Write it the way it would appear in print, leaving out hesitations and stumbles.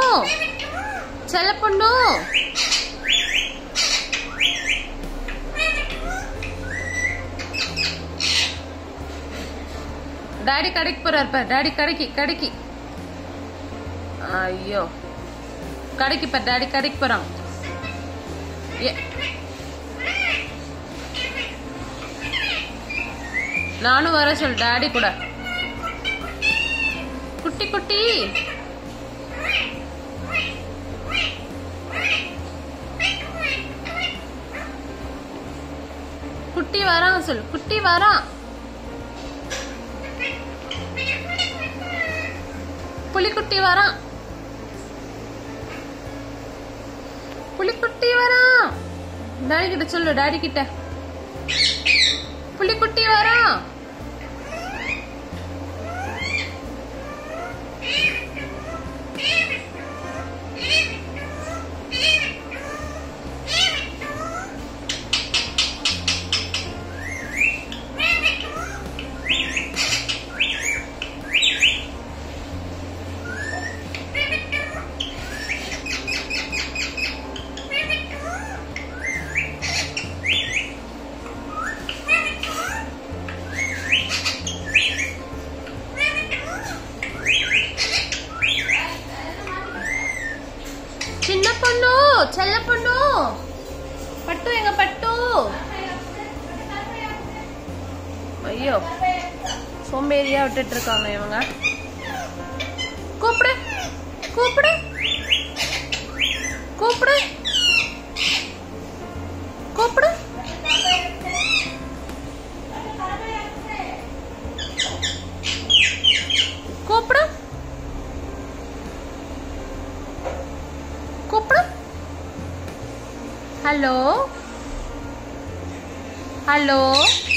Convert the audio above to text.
செல்ல பொண்ணு டாடி கடைக்கு போறாரு பாரு. டாடி கடைக்கு ஐயோ கடைக்கு பாரு. டாடி கடைக்கு போறான். நானும் வர சொல்லு டாடி கூட. குட்டி குட்டி குட்டி வரான் சொல்லு. குட்டி வரான். புலிக்குட்டி வரான். புலிக்குட்டி வரான். டாடி கிட்ட சொல்லு. டாடி கிட்ட புலிக்குட்டி வரான். சின்ன பொண்ணு செல்ல பொண்ணு பட்டு எங்க பட்டு. ஐயோ சோம்பேறியா விட்டுட்டு இருக்காங்க இவங்க. கூப்பிடு கூப்பிடு கூப்பிடு கூப்பிடு. கூப்பிடு கூப்பிடு. Hello hello